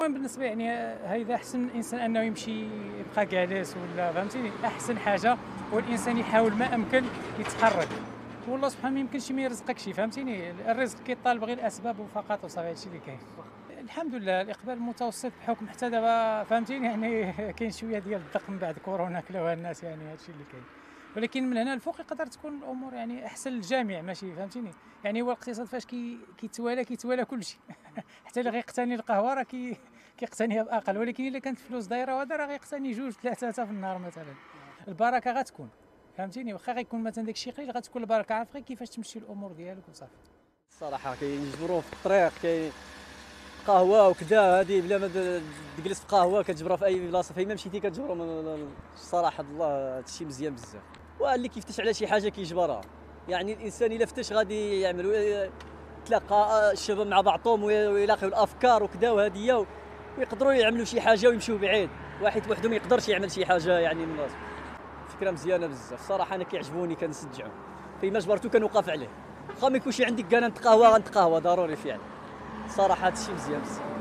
المهم بالنسبه يعني هيدا احسن الانسان انه يمشي يبقى جالس ولا فهمتيني. احسن حاجه هو الانسان يحاول ما امكن يتحرك، والله سبحانه ما يمكنش ما يرزقكش فهمتيني. الرزق كيطالب غير الاسباب وفقط وصافي، هادشي اللي كاين. الحمد لله الاقبال المتوسط بحكم حتى دابا فهمتيني يعني كاين شويه ديال الضغط من بعد كورونا كلاوها الناس، يعني هادشي اللي كاين. ولكن من هنا الفوق يقدر تكون الامور يعني احسن للجميع ماشي فهمتيني. يعني هو الاقتصاد فاش كيتوالى كل شيء حتى اللي غيقتني القهوه راه كيقتنيها باقل، ولكن الا كانت فلوس دايره وهذا راه غيقتني جوج ثلاثه في النهار مثلا. البركه غتكون فهمتيني، واخا غيكون مثلا داك الشيء قليل غتكون البركه، عارف غير كيفاش تمشي الامور ديالك وصافي. الصراحه كيجبروه في الطريق، كاين قهوه وكذا، هذه بلا ما تجلس في قهوه كتجبرها في اي بلاصه، فين ما مشيتي كتجبروا. الصراحه الله هذا الشيء مزيان بزاف، واللي كيفتش على شي حاجه كيجبرها. يعني الانسان الا فتش غادي يعمل، تلاقى الشباب مع بعضهم ويلاقيو الافكار وكذا وهذه، ويقدروا يعملوا شي حاجه ويمشيو بعيد. واحد وحده ما يقدرش يعمل شي حاجه يعني من راسه. فكره مزيانه بزاف صراحه، انا كيعجبوني كنشجعهم، فيما جبرتو كنوقف عليه. واخا ما يكونش عندك كان نتقهوى غنتقهوى ضروري فعلا. صراحه هذا الشيء مزيان بزاف.